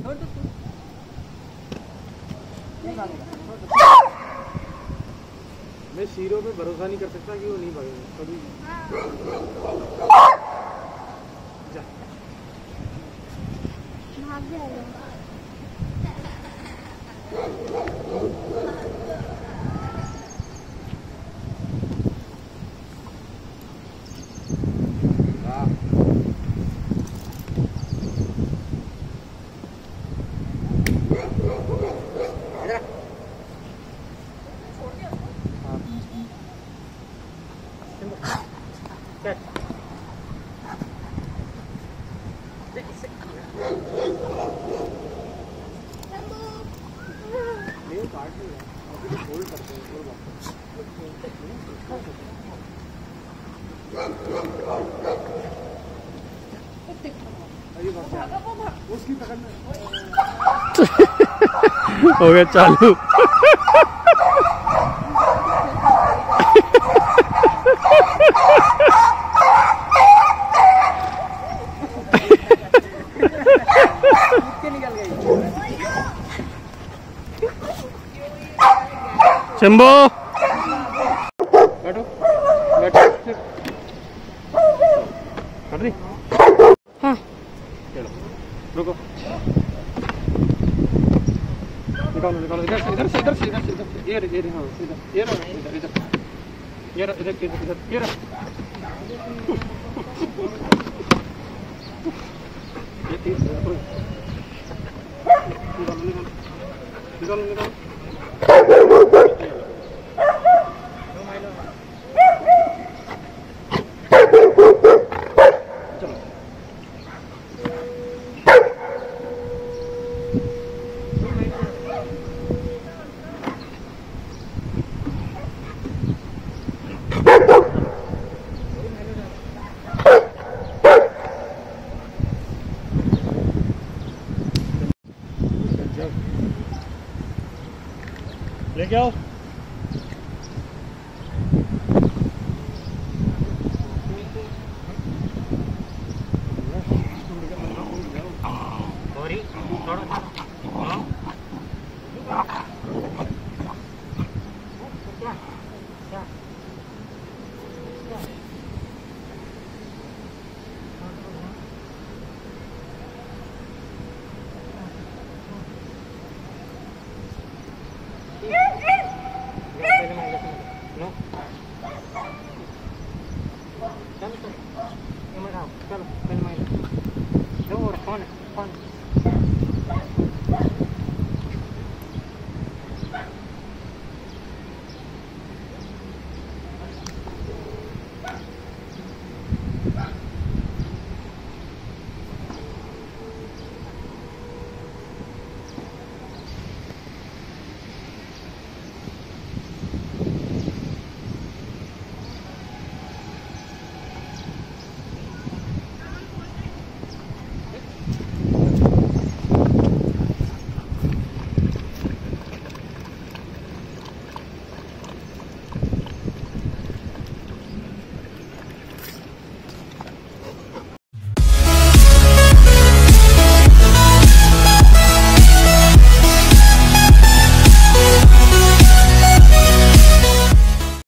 मैं शीरों पे भरोसा नहीं कर सकता कि वो नहीं भागेंगे कभी। जा भाग जाएगा। हो गया चालू। शंभो बैठो बैठो कर रही। हाँ चलो रुको निकालो निकालो इधर से इधर से इधर से इधर से इधर ये हाँ इधर ये रहा इधर इधर ये रहा इधर इधर इधर ये रहा ये तीस निकालो निकालो निकालो लेके आओ। सॉरी थोड़ा